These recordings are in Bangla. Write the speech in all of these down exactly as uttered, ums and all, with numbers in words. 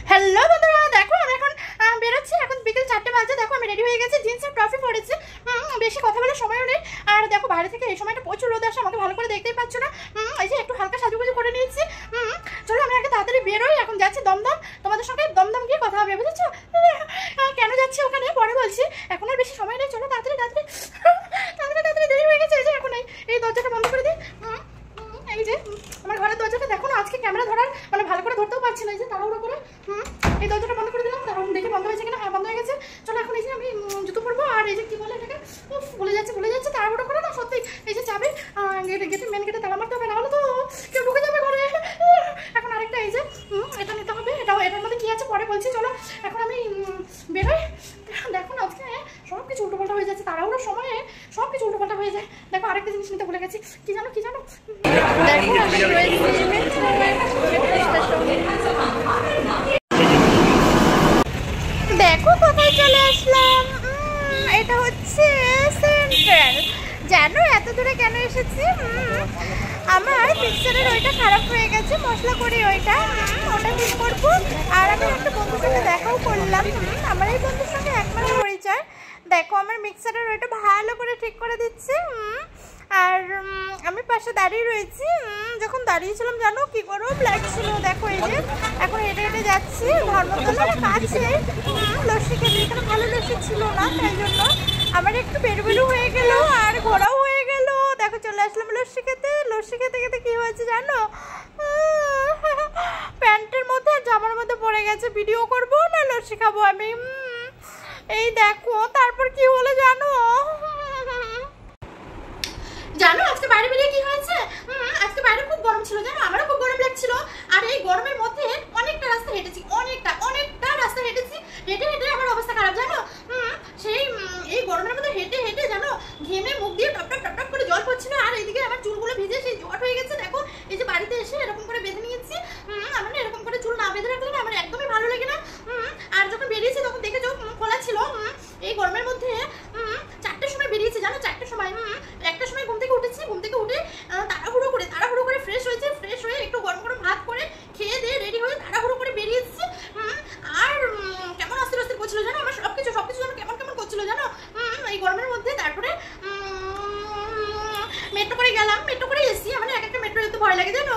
হ্যালো বন্ধুরা, দেখো আমি এখন বেরোচ্ছি। এখন বিকেল চারটে বাজে। দেখো আমি রেডি হয়ে গেছি, জিন্সের ট্রফি পরেছি। বেশি কথা বলার সময়ও নেই। আর দেখো বাইরে থেকে এই সময়টা প্রচুর রোদ আসে, আমাকে ভালো করে দেখতেই পাচ্ছ না। এই যে একটু হালকা সাজুগুজু করে নিয়েছি। চলো আমি আগে তাড়াতাড়ি বেরোই। এখন যাচ্ছি দমদম, তোমাদের সঙ্গে দমদম গিয়ে কথা হবে, বুঝেছো? কেন যাচ্ছি ওখানে পরে বলছি, এখন আর বেশি সময় নেই। চলো তাড়াতাড়ি তাড়াতাড়ি তাড়াতাড়ি তাড়াতাড়ি দেরি হয়ে গেছে। এই যে এখন এই দরজাটা বন্ধ করে দিই। এই যে আমার ঘরের দরজাটা দেখো না, আজকে ক্যামেরা ধরার মানে ভালো করে ধরতেও পারছি না। এই যে তাড়াহুড়ো করে হুম এই দরজাটা বন্ধ করে দিলাম। তখন দেখে বন্ধ হয়েছে কিনা। হ্যাঁ, বন্ধ হয়ে গেছে। চলো এখন এই যে আমি জুতো পরবো। আর এই যে কি বলে এটাকে, ভুলে যাচ্ছে ভুলে যাচ্ছে তাড়াহুড়ো করে না সত্যি। এই যে চাবি গেটে গেটে মেন গেটে তালা মারতে হবে, না হলে তো কেউ ঢুকে যাবে ঘরে। এখন আরেকটা এই যে এটা নিতে হবে। এটাও এটার মধ্যে কি আছে পরে বলছি। চলো এখন আমি বেরোই। দেখো না আজকে সব কিছু উল্টোপাল্টা হয়ে যাচ্ছে, তাড়াহুড়োর সময়ে সব কিছু উল্টোপাল্টা হয়ে যায়। দেখো আরেকটা জিনিস নিতে ভুলে গেছি। কি জানো কি জানো দেখো কোথায় চলে আসলাম। এটা হচ্ছে সেন্ট্রাল। জানো এত দূরে কেন এসেছি? আমার মিক্সারের ওইটা খারাপ হয়ে গেছে, মশলা করি ওইটা ওটা ঠিক করবো। আর আমি একটা বন্ধুর সঙ্গে দেখাও করলাম। আমার এই বন্ধুর সঙ্গে এক মাস পরিচয়। দেখো আমার মিক্সারের ওইটা ভালো করে ঠিক করে দিচ্ছে। আর আমি পাশে দাঁড়িয়ে রয়েছি। যখন দাঁড়িয়েছিলাম জানো কি গরম লাগছিল। দেখো এই যে এখন হেঁটে হেঁটে যাচ্ছি ধর্মতলার কাছে লস্যি খেতে। এখানে ভালো লস্যি ছিল না, তাই জন্য আমার একটু বেরবেরু হয়ে গেল আর ঘোরাও হয়ে গেল। দেখো চলে আসলাম লস্যি খেতে। লস্যি খেতে খেতে কি হয়েছে জানো, প্যান্টের মধ্যে আর জামার মধ্যে পড়ে গেছে। ভিডিও করবো না লস্যি খাবো আমি। এই দেখো তারপর কি হলো জানো জানো আজকে বাইরে বেরিয়ে কি হয়েছে? আজকে বাইরে খুব গরম ছিল জানো, আমারও খুব গরম লাগছিল। আর এই গরমের মধ্যে অনেকটা রাস্তা হেঁটেছি, অনেকটা অনেকটা রাস্তা হেঁটেছি। হেঁটে হেঁটে আমার অবস্থা খারাপ জানো। সেই এই গরমের মধ্যে হেঁটে হেঁটে জানো ঘেমে মুখ দিয়ে টপ টপ টপ টপ করে জল পড়ছিল। আর এইদিকে আমার চুলগুলো ভিজে সেই জট হয়ে গেছে। দেখো এই যে বাড়িতে এসে এরকম করে বেঁধে নিয়েছি। আমার না এরকম করে চুল না বেঁধে রাখলে না আমার একদমই ভালো লাগে না। আর যখন বেরিয়েছি তখন দেখে চোখ খোলা ছিল। এই গরমের মধ্যে চারটের সময় বেরিয়েছি জানো, চারটের সময়। একটার সময় ঘুম থেকে উঠেছি, ঘুম থেকে উঠে তাড়াহুড়ো করে তাড়াহুড়ো করে ফ্রেশ হয়েছে, ফ্রেশ হয়ে একটু গরম গরম ভাত করে খেয়ে দিয়ে রেডি হয়ে তাড়াহুড়ো করে বেরিয়েছি। আর কেমন অস্থির অস্থির করছিল জানো, আমার সব কিছু সব কিছু যেন কেমন কেমন করছিল জানো এই গরমের মধ্যে। তারপরে মেট্রো করে গেলাম, মেট্রো করে এসছি। আমার এক একটা মেট্রো যেতে ভয় লাগে জানো।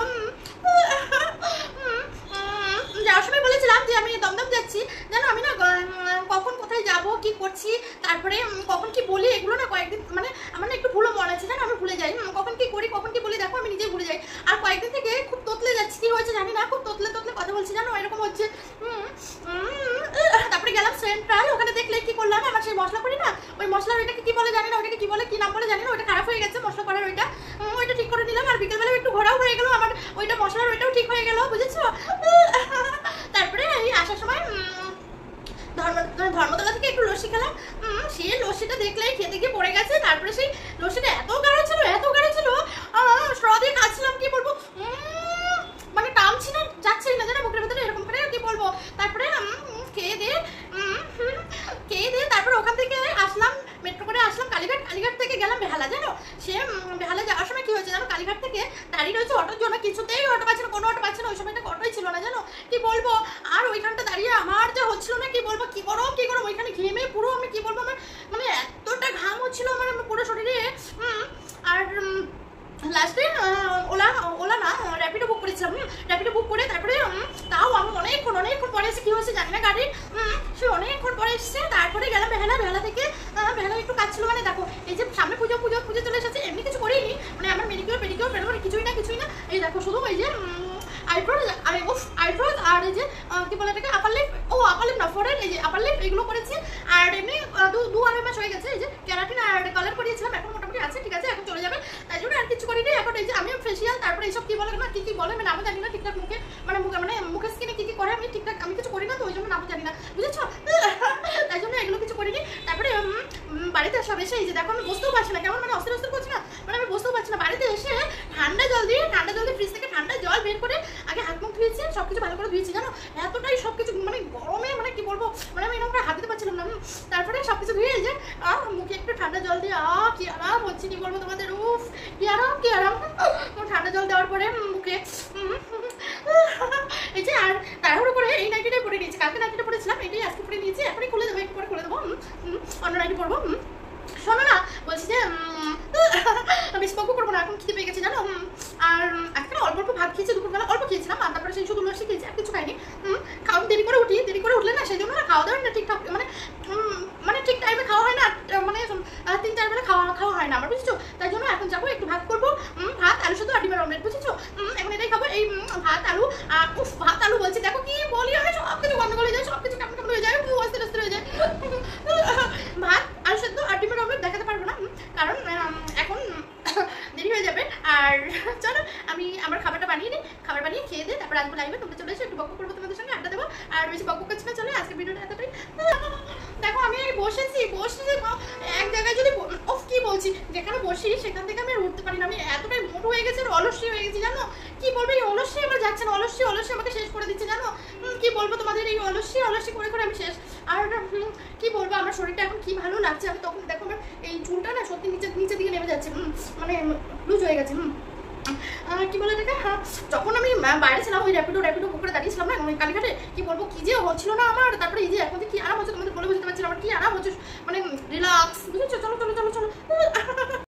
যাওয়ার সময় বলেছিলাম যে আমি দমদম যাচ্ছি জানো। আমি না কখন কোথায় যাব কি করছি তারপরে কখন কি বলি এগুলো না কয়েকদিন মানে আমার না একটু ভুলও মনে আছে জানো। আমি ভুলে যাই কখন কি করি কখন কি বলি। দেখো আমি নিজেই ভুলে যাই। আর কয়েকদিন থেকে খুব তোতলে যাচ্ছি, কি হয়েছে জানি না, খুব তোতলে তোতলে কথা বলছি জানো, এরকম হচ্ছে। তারপরে গেলাম সেন্ট্রাল। ওখানে দেখলে কি করলাম, আমার সেই মশলা করি না ওই মশলার ওইটাকে কি বলে জানি না, ওইটাকে কি বলে কি নাম বলে জানি না, ওইটা খারাপ হয়ে গেছে মশলা করার ওইটা ওইটা ঠিক করে নিলাম। আর বিকেলবেলা একটু ঘোরাও হয়ে গেল আমার, ওইটা মশলার ওইটাও ঠিক হয়ে গেল, বুঝেছো? তারপরে এই আসার সময় ধর্মতলা থেকে একটু লস্যি খেলাম। সেই লস্যিটা দেখলে খেতে গিয়ে পড়ে গেছে। তারপরে সেই লস্যিটা এত গাঢ় ছিল এত গাঢ় ছিল স্ট্র দিয়ে খাচ্ছিলাম, কি বলবো মানে টানছি না যাচ্ছেই না জানো মুখের ভেতরে এরকম করে, কি বলবো। তারপরে খেয়ে দিয়ে খেয়ে দিয়ে তারপরে ওখান থেকে আসলাম, মেট্রো করে আসলাম কালীঘাট। কালীঘাট থেকে গেলাম বেহালা জানো। সে বেহালা যাওয়ার সময় কি হয়েছে জানো, কালীঘাট থেকে দাঁড়িয়ে রয়েছে অটোর জন্য, কিছুতেই অটো পাচ্ছে না, কোনো অটো পাচ্ছে না। ওই সময়টা অটোই ছিল না জানো, কি বলবো। আর ওইখানটা দাঁড়িয়ে আমার যা হচ্ছিল না, কি বলবো, কি গরম কি গরম। ওইখানে ঘেমে পুরো আমি কি বলবো, আমার মানে এতটা ঘাম হচ্ছিল আমার পুরো শরীরে। আর লাস্টে ওলা ওলা না র্যাপিডো বুক করেছিলাম। র্যাপিডো বুক করে তারপরে তাও আমি অনেকক্ষণ অনেকক্ষণ পরে এসে কী হয়েছে জানি না গাড়ির, সে অনেকক্ষণ পরে এসছে। তারপরে গেলাম বেহালা। বেহালা থেকে বেহালা একটু কাজ ছিল মানে দেখো এই যে সামনে পুজো পুজো পুজো চলে এসেছে। এমনি কিছু করিনি মানে আমার মেডিকিওর পেডিকিওর পেডিকিওর কিছুই না কিছুই না। এই দেখো শুধু এই যে আইব্রোজ আর আইব্রোজ আর এই যে কি বলে এটাকে আপার লিপ, ও আপার লিপ না ফোরের এই যে আপার লিপ এগুলো করেছি। আর এমনি দু দু আড়াই মাস হয়ে গেছে। এই যে ক্যারাটিন আর কালার করিয়েছিলাম, এখন মোটামুটি আছে, ঠিক আছে, এখন চলে যাবে। তাই জন্য আর কিছু করিনি। এখন এই যে আমি ফেসিয়াল তারপরে এইসব কি বলে না কি কি বলে আমি নামও জানি না ঠিকঠাক। মুখে মানে মুখে মানে মুখের স্কিনে কি কি করে আমি ঠিকঠাক আমি কিছু করি না, তো ওই জন্য নামও জানি না, বুঝেছো? তাই জন্য এগুলো কিছু করিনি। তারপরে বাড়িতে সব এসে এই যে দেখো আমি বসতেও পারছি না, কেমন মানে অস্থির অস্থির করছি না, মানে আমি বসতেও পারছি না। বাড়িতে এসে ঠান্ডা জল দিয়ে ঠান্ডা জল দিয়ে ফ্রিজ থেকে ঠান্ডা জল বের করে আগে হাত মুখ ধুয়েছি, সব কিছু ভালো করে ধুয়েছি জানো। এতটাই সব কিছু মানে গরমে মানে কি বলবো মানে আমি এরকম করে হাত দিতে পারছিলাম না। তারপরে সব কিছু ধুয়ে এই যে মুখে একটু ঠান্ডা জল দিয়ে আহ কি আরাম হচ্ছে, কি বলবো তোমাদের, উফ কি আরাম কি আরাম। ঠান্ডা জল দেওয়ার পরে মুখে এই যে আর তাড়াহুড়ো করে এই নাইটিটাই পরে নিয়েছি। অন্য নাইটি পরবো। শোনো না, বলছি যে বেশি বকবক করবো না, এখন খিদে পেয়ে গেছে জানো। আর আজকে অল্প অল্প ভাত খেয়েছি, দুপুরবেলা অল্প খেয়েছিলাম, আর তারপরে সেই শুধু লস্যি খেয়েছি, আর কিছু খাইনি। খাওয়া দেরি করে উঠি, দেরি করে উঠলে না সেই জন্য না খাওয়া দাওয়া না ঠিকঠাক মানে মানে ঠিক টাইমে খাওয়া হয় না, মানে তিন চার বেলা খাওয়া খাওয়া হয় না আমার, বুঝেছো? তাই জন্য এখন যাবো একটু ভাত করবো, ভাত আলু শুধু আর ডিমের অমলেট, বুঝেছো? এখন এটাই খাবো, এই ভাত আলু। আর উফ, ভাত আলু বলছি, দেখো কি বলি আমি, সব কিছু গন্ডগোল হয়ে যায়, সব কিছু কেমন কেমন হয়ে যায়, অস্থির অস্থির হয়ে যায়। ভাত আলু সেদ্ধ আর ডিমের অমলেট দেখাতে পারবো না, কারণ এখন দেরি হয়ে যাবে। আর চলো আমি আমার খাবারটা বানিয়ে নিই, খাবার বানিয়ে খেয়ে দিই, তারপর আসবো লাইভে, তোমরা চলে এসে একটু বকবক করবো, তোমাদের সঙ্গে আড্ডা দেবো। আর বেশি বকবক করছি না, চলো আজকে ভিডিওটা এতটাই। দেখো আমি বসেছি, বসে এক জায়গায় যদি অফ কি বলছি, যেখানে বসি সেখান থেকে আমি আর উঠতে পারি না, আমি এতটাই মোটো হয়ে গেছি আর অলস্যি হয়ে গেছি জানো। কি বলবো, এই অলস্যি আমার যাচ্ছে না, অলস্যি অলস্যি আমাকে শেষ করে দিচ্ছে জানো। কি বলবো তোমাদের, এই অলস্যি অলস্যি করে করে আমি শেষ। আর কি বলবো, আমার শরীরটা এখন কি ভালো লাগছে, আমি তখন দেখো আমার এই চুলটা না সত্যি নিচে নিচে দিকে নেমে যাচ্ছে, মানে লুজ হয়ে গেছে। হুম কি বলে এটাকে, হ্যাঁ যখন আমি বাইরে ছিলাম ওই র্যাপিডো র্যাপিডো করে দাঁড়িয়েছিলাম না ওই কালীঘাটে, কি বলবো কি যে হচ্ছিল না আমার। তারপরে এই যে এখন কি আরাম হচ্ছে তোমাদের বলে বুঝতে পারছি না আমার কি আরাম হচ্ছে, মানে রিল্যাক্স, বুঝেছো? চলো চলো চলো চলো।